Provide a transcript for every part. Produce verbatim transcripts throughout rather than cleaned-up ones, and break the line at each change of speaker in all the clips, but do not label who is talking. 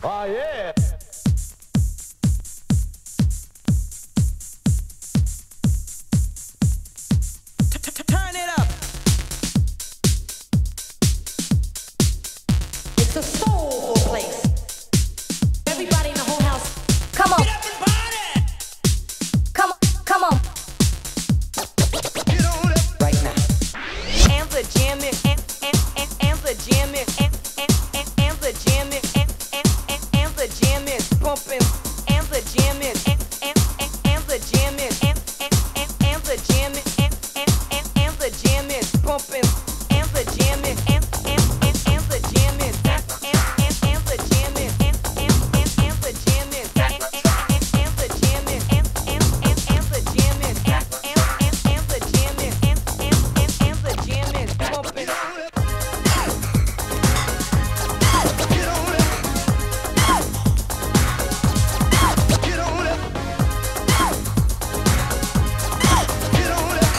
Oh yeah.
Turn it up.
It's a soulful place. Everybody in the whole house, come on.
Get up and party.
Come on, come on.
Get on up right now.
And the jam is, and, and, and, and the jam is, and, and, and, and the jam is, and, and, and, and the jam is pumping. And the jam is, and, and, and, and the jam is, and, and, and, and the jam is, and, and, and, and the jam is pumping. And the jam is, and, and, and, and the jam is, and, and, and, and the jam is, and, and, and, and the jam is, and, and, and, and the jam is, and, and, and, and the jam is, and, and, and, and the jam is, and, and, and, and the jam is pumping.
Get on up. Get on up. Get on up.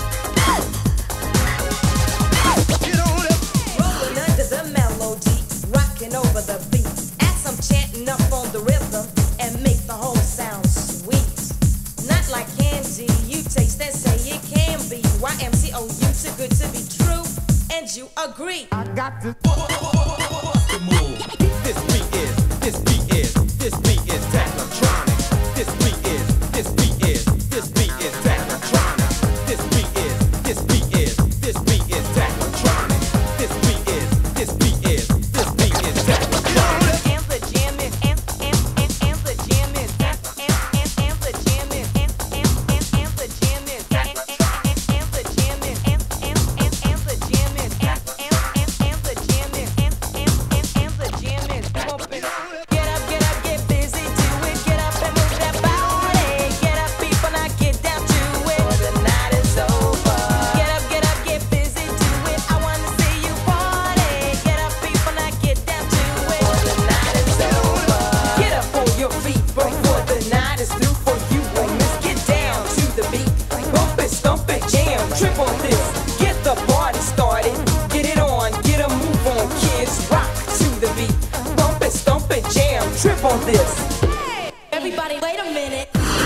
Get on up.
Rolling under the melody, rocking over the beat. As I'm chanting up on the rhythm and make the whole sound sweet. Not like candy, you taste and say it can be. Y M C O U, too good to be true, and you agree.
I got to
the move. This beat is, this beat is, this beat is Technotronic. This beat is, this beat is, this beat is Technotronic. This beat is, this beat is, this beat is Technotronic. This beat is, this beat is, this beat is Technotronic.
And the jam is, and, and, and, and the jam is, and, and, and, and the jam is, and, and, and, and the jam is, and, and, and, and the jam is, and, and, and, and the jam is, and, and, and, and the jam is, and, and, and, and the jam is pumping. Get up, get up, get busy, do it. Get up and move that body. Get up, people, now get down to it. For the night is over. Get up, get up, get busy, do it. I wanna see you party. Get up, people, now get down to it. For the night is over.
Get up on your feet before the night is through for you and Miss. Get down to the beat. Bump it, stomp it, jam, trip on this. Get the party started. Get it on, get a move on, kids. Rock to the beat. Bump it, stomp it, jam, trip on this.
Everybody, wait a minute.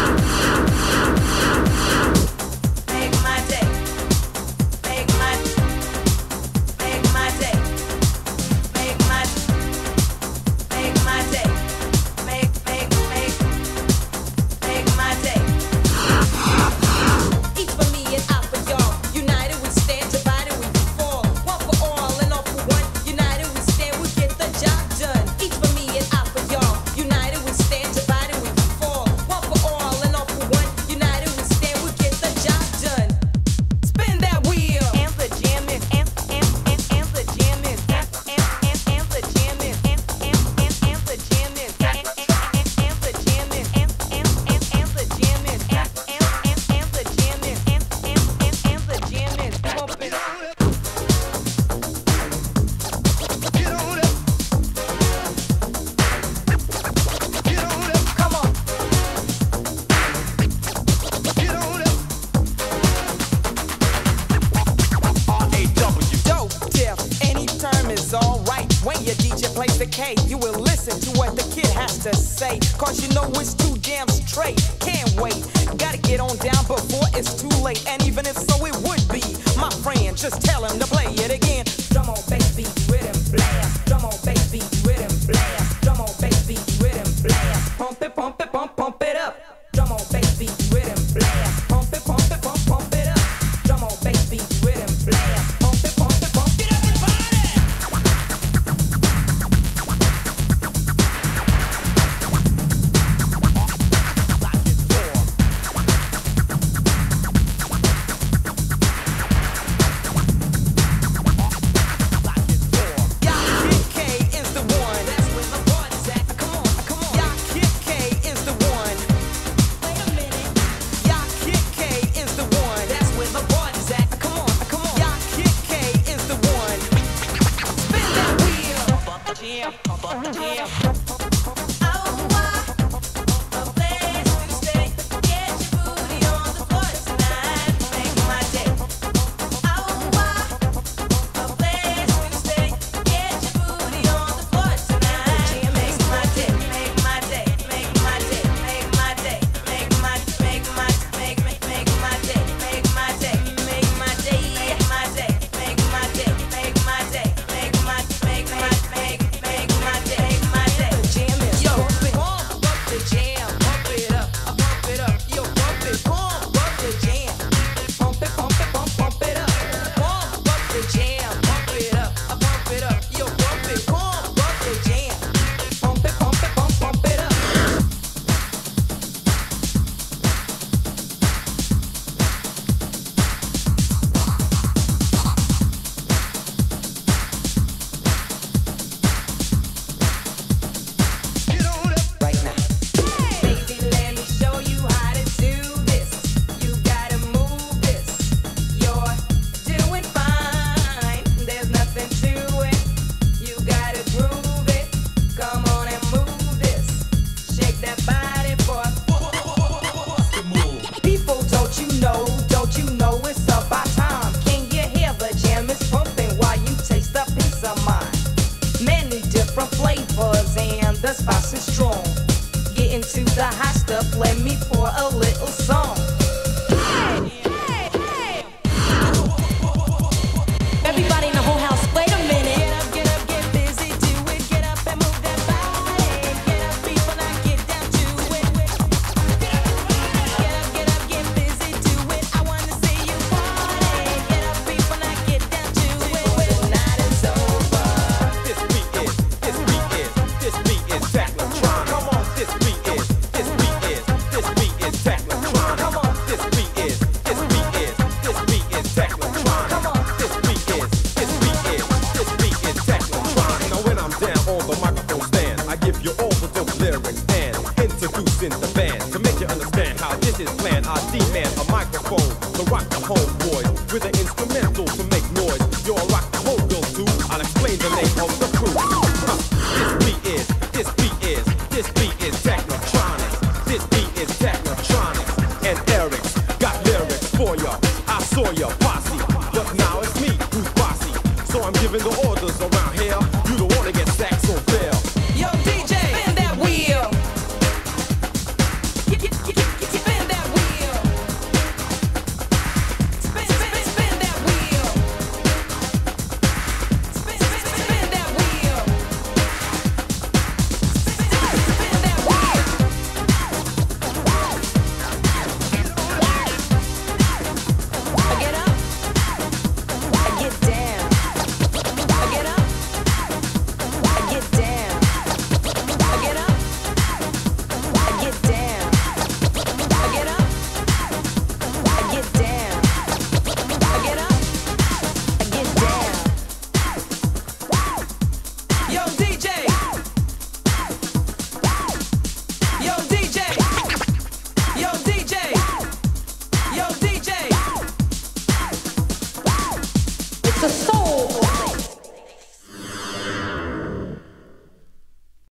Make my day. Make my Make my day. Make my Make my day. Make make make Make my day.
Each for me and I for y'all. United we stand, divided we fall. One for all and all for one. United we stand, we get the job done. Each for me and I for y'all. United we stand, divided we fall. One for all and all for one. United we stand, we get the job done.
Spin that wheel.
And the jam is, and and and and the jam is, and and and and the jam is, and and and and the jam is, and and and and the jam is, and and and and the jam is, and and and and the jam is, and and and and the jam is pumping.
Get on up. Get on up.
Come on.
Get on up.
R A W.
Dope, Tiff, any term is alright. When your D J plays the K, you will listen to what the kid has to say. Cause you know it's two jams straight. Can't wait, gotta get on down before it's too late. And even if so, it would be my friend. Just tell him to play it again. Drum on, baby, rhythm blast. Drum on, baby, rhythm blast. Drum on, baby, rhythm blast. Pump it, pump it, pump, pump it up. Drum on, baby, rhythm blast. Pump it, pump it, pump, pump it up. Drum on, baby, rhythm blast. Pump it, pump it, pump it up and party.
Makes my
the spice is strong. Get into the hot stuff, let me pour a little song. Everybody in the whole house, wait a minute. Get up, get up, get busy, do it. Get up and move that body. Get up, people, now get down to it. Get up, get up, get busy, do it. I wanna see you party. Get up, people, now get down to it. The night is over.
This beat is, this beat is, this beat is Technotronic. Come on, this beat is, this beat is, this beat is Technotronic. Come on, this beat is, this beat is, this beat is Technotronic. Come on, this beat is, this beat is, this beat is Technotronic. Now when I'm down on the microphone stand, I give you all the dope lyrics and introducing the band. To make you understand how this is planned, I demand a microphone to rock the homeboys with an instrumental to make noise. You'll rock the whole bill too. I'll explain the name of the crew. Huh. This beat is, this beat is, this beat is Technotronic. This beat is Technotronic. And Eric's got lyrics for ya. I saw ya posse, but now it's me who's bossy. So I'm giving the orders around here. You don't wanna get sacked so fair.
Yo, D J, spin that wheel. Get, get, get, get, spin that wheel. Spin, spin, spin that wheel. Spin, spin, spin that wheel. Spin, spin that wheel. I get up, I get down. I get up, I get down. I get up, I get down. I get up, I get down. I get up, I get down. Yo, D J. Yo, D J. Yo, D J. Yo, D J. It's a